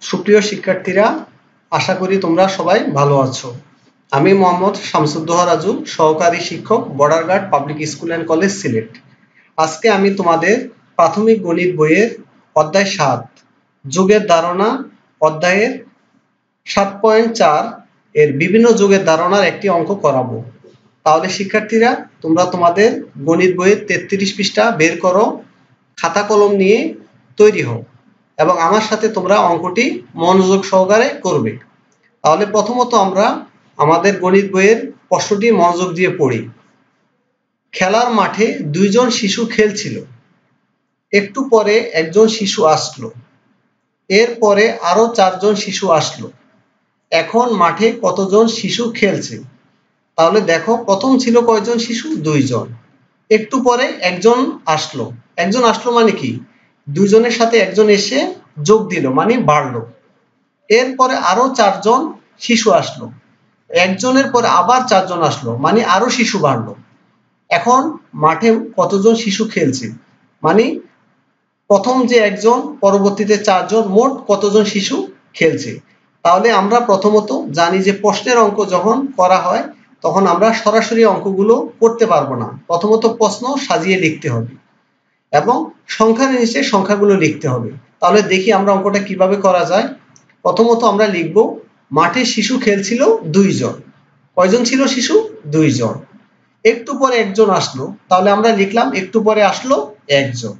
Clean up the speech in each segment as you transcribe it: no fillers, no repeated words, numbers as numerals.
সুপ্রিয় শিক্ষার্থীরা, আশা করি তোমরা সবাই ভালো আছো। আমি মোহাম্মদ শামসুদ্দোহা রাজু, সহকারী শিক্ষক, Border Guard Public School and College, Sylhet. আজকে আমি তোমাদের প্রাথমিক গণিত বইয়ের অধ্যায় ৭ যোগের ধারণা অধ্যায়ের ৭.৪ এর বিভিন্ন যোগের ধারণার একটি অঙ্ক করাবো। তাহলে শিক্ষার্থীরা, তোমরা তোমাদের গণিত বইয়ের ৩৩ পৃষ্ঠা বের করো, খাতা কলম নিয়ে তৈরি হও এবং আমার সাথে তোমরা অঙ্কটি মনোযোগ সহকারে করবে। তাহলে প্রথমত আমরা আমাদের গণিত বইয়ের প্রশ্নটি মনোযোগ দিয়ে পড়ি। খেলার মাঠে দুইজন শিশু খেলছিল। একটু পরে একজন শিশু আসলো। এরপরে আরো ৪ জন শিশু আসলো। এখন মাঠে কতজন শিশু খেলছে? তাহলে দেখো, প্রথম ছিল কয়জন শিশু? ২ জন। একটু পরে একজন আসলো। একজন আসলো মানে কি? দুইজনের সাথে একজন এসে যোগ দিল, মানে বাড়লো। এরপরে আরো ৪ জন শিশু আসলো। একজনের পরে আবার ৪ জন আসলো, মানে আরো শিশু বাড়লো। এখন মাঠে কতজন শিশু খেলছে? মানে প্রথম যে একজন, পরবর্তীতে ৪ জন, মোট কতজন শিশু খেলছে? তাহলে আমরা প্রথমত জানি যে প্রশ্নের অঙ্ক যখন করা হয় তখন আমরা সরাসরি অঙ্কগুলো করতে পারবো না। প্রথমত প্রশ্ন সাজিয়ে লিখতে হবে এবং সংখ্যার নিচে সংখ্যাগুলো লিখতে হবে। তাহলে দেখি আমরা অঙ্কটা কিভাবে করা যায়। প্রথমত আমরা লিখব, মাঠে শিশু খেলছিল ২ জন। কয়জন ছিল শিশু? ২ জন। একটু পরে একজন আসলো, তাহলে আমরা লিখলাম একটু পরে আসলো একজন।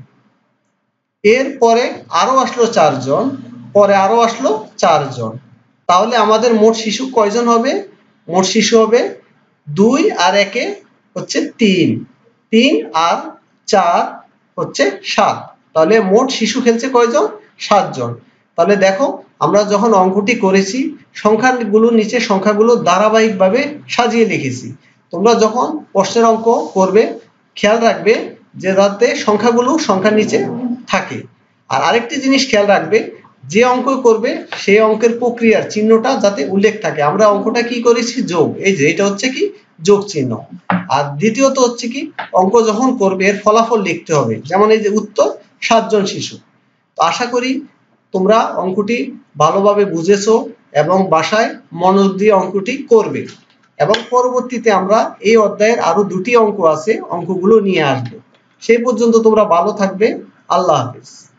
এরপরে আরো আসলো ৪ জন, পরে আরো আসলো ৪ জন। তাহলে আমাদের মোট শিশু কয়জন হবে? মোট শিশু হবে ২ আর ১ হচ্ছে ৩, ৩ আর ৪ হচ্ছে ৭। তাহলে মোট শিশু খেলছে কয়জন? ৭ জন। তাহলে দেখো, আমরা যখন অঙ্কটি করেছি সংখ্যাগুলোর নিচে সংখ্যাগুলো ধারাবাহিকভাবে সাজিয়ে লিখেছি। তোমরা যখন প্রশ্নের অঙ্ক করবে খেয়াল রাখবে যে যাতে সংখ্যাগুলো সংখ্যার নিচে থাকে। আর আরেকটি জিনিস খেয়াল রাখবে, যে অঙ্ক করবে সেই অঙ্কের প্রক্রিয়ার চিহ্নটা যাতে উল্লেখ থাকে। আমরা অঙ্কটা কি করেছি? যোগ। এই যে এটা হচ্ছে কি? যোগ চিহ্ন। আর দ্বিতীয়ত হচ্ছে কি, অঙ্ক যখন করবে এর ফলাফল লিখতে হবে। যেমন এই যে উত্তর ৭ জন শিশু। তো আশা করি তোমরা অঙ্কটি ভালোভাবে বুঝেছো এবং বাসায় মনোযোগ দিয়ে অঙ্কটি করবে এবং পরবর্তীতে আমরা এই অধ্যায়ের আরো ২টি অঙ্ক আছে, অঙ্কগুলো নিয়ে আসবো। সেই পর্যন্ত তোমরা ভালো থাকবে। আল্লাহ হাফেজ।